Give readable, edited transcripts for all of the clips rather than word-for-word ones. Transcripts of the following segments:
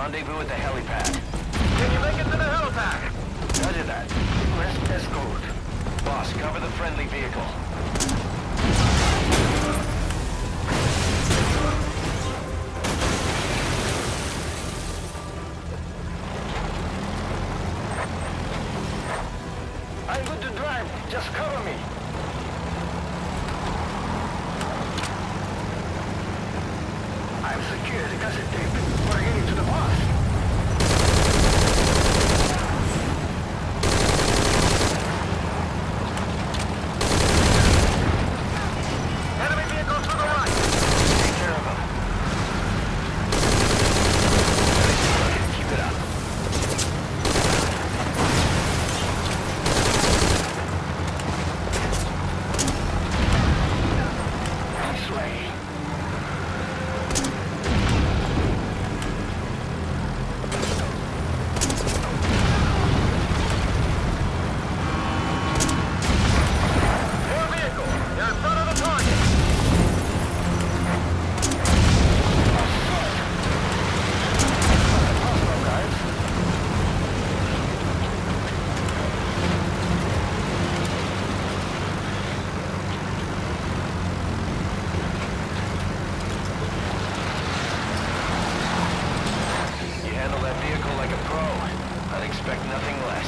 Rendezvous at the helipad. Can you make it to the helipad? Roger that. Request escort. Boss, cover the friendly vehicle. I'm good to drive. Just cover me. I'm secure the cassette tape. We're getting to the boss. Enemy vehicle to the right. Take care of him. Keep it up. This way. Your vehicle. You're in front of the target. You handle that vehicle like a pro. I'd expect nothing less.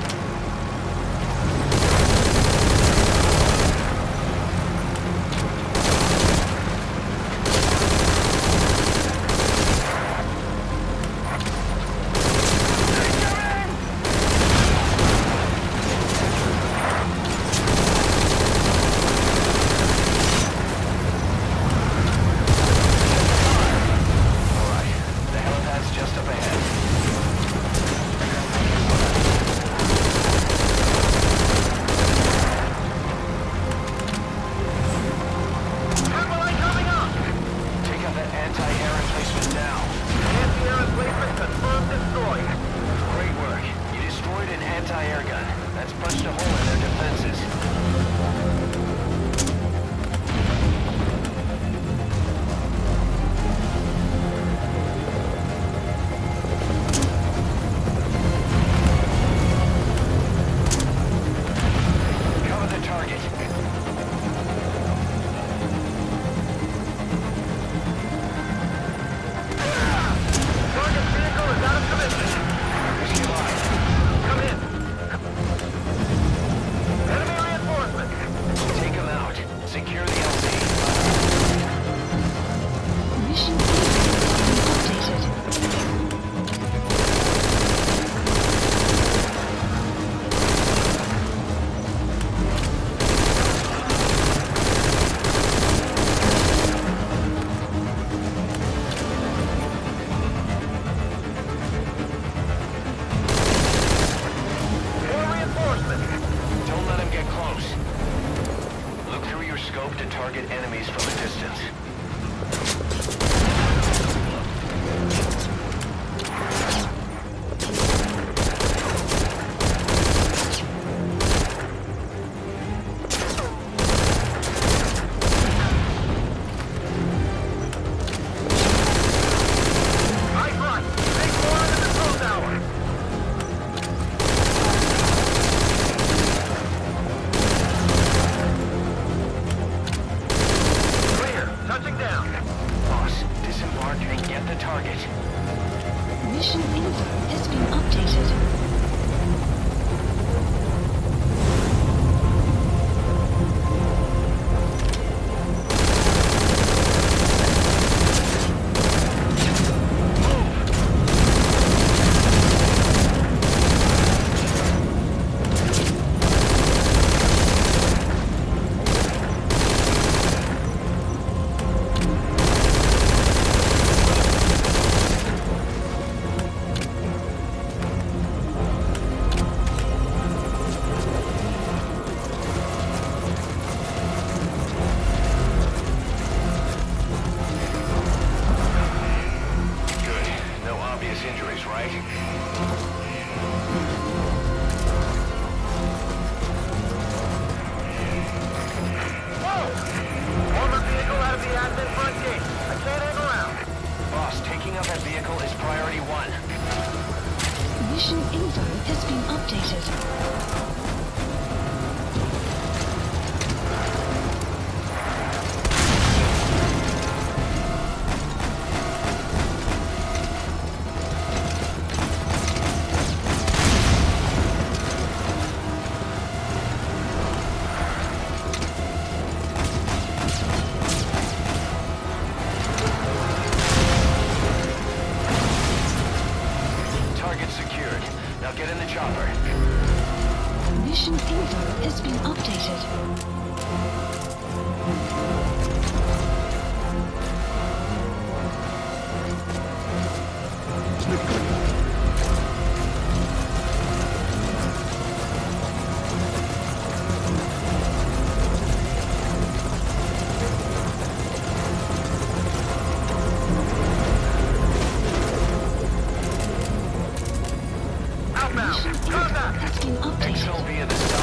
Alright, the helipad's just up ahead. Thermalite coming up. Take out that anti-air emplacement now. Anti-air replacement confirmed destroyed. Great work. You destroyed an anti-air gun. That's punched a hole in their defenses. Cover the target. Target vehicle is out of commission. Risky line. Come in. Enemy reinforcement. Take him out. Secure the LZ. Mission updated. More reinforcement. Don't let him get close. Look through your scope to target enemies from a distance. Right, right. Take more on the control tower. Clear. Touching down. Boss, disembark and get the target. Mission info has been updated. Taking out that vehicle is priority 1. Mission info has been updated. Target secured. Now get in the chopper. Mission info has been updated. Outbound. Mission info Contact. has been Exfil updated. via the